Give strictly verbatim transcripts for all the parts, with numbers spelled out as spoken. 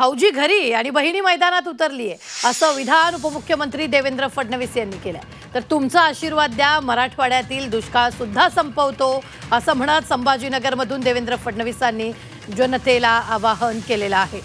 भाऊजी घरी आणि बहिणी मैदानात उतरली आहे असं विधान उपमुख्यमंत्री देवेंद्र फडणवीस यांनी केलं। तर तुमचा आशीर्वाद द्या, मराठवाड्यातील दुष्काळ सुद्धा संपवतो असं म्हणत संभाजीनगरमधून देवेंद्र फडणवीसांनी जनतेला आवाहन केलेलं आहे।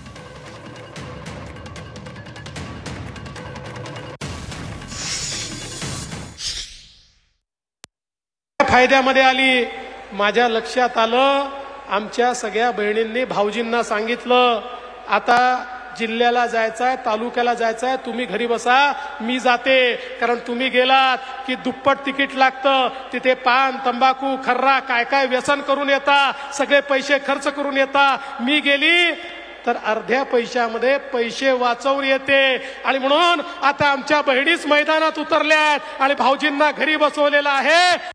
फायद्यामध्ये आली। माझ्या लक्षात आलं, आमच्या सगळ्या बहिणींनी भाऊजींना सांगितलं, आता जिल्ह्याला जायचंय, तालुक्याला जायचंय, तुम्ही घरी बसा, मी जाते। कारण तुम्ही गेलात की दुप्पट तिकीट लागतं, तिथे पान तंबाखू खर्रा काय काय व्यसन करून येता, सगळे पैसे खर्च करून येता। मी गेली तर अर्ध्या पैशामध्ये पैसे वाचवून येते। आणि म्हणून आता आमच्या बहिणीच मैदानात उतरल्यात आणि भाऊजींना घरी बसवलेलं आहे।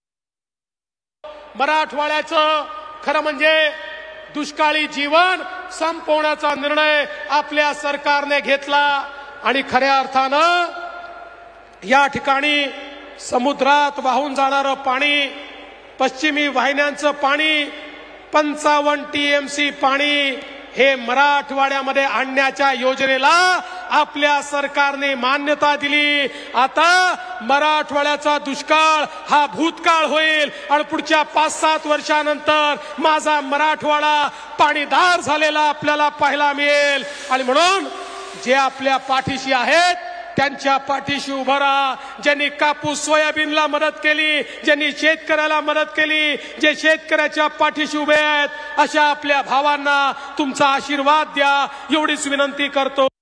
मराठवाड्याचं खरं म्हणजे दुष्काळी जीवन संपवण्याचा निर्णय आपल्या सरकारने घेतला आणि खऱ्या अर्थानं या ठिकाणी समुद्रात वाहून जाणारं पाणी, पश्चिमी वाहिन्यांचं पाणी, पंचावन्न टीएमसी पाणी हे मराठवाड्यामध्ये आणण्याच्या योजनेला आपल्या सरकारने मान्यता दिली। आता मराठवाड्याचा दुष्काळ हा भूतकाळ होईल आणि पुढच्या पाच सात वर्षानंतर माझा मराठवाडा पाणीदार झालेला आपल्याला पाहायला मिळेल। आणि म्हणून जे आपल्या पाठीशी आहेत त्यांच्या पाठीशी उभं राहा। ज्यांनी कापूस सोयाबीनला मदत केली, ज्यांनी शेतकऱ्याला मदत केली, जे शेतकऱ्याच्या पाठीशी उभे आहेत, अशा आपल्या भावांना तुमचा आशीर्वाद द्या, एवढीच विनंती करतो।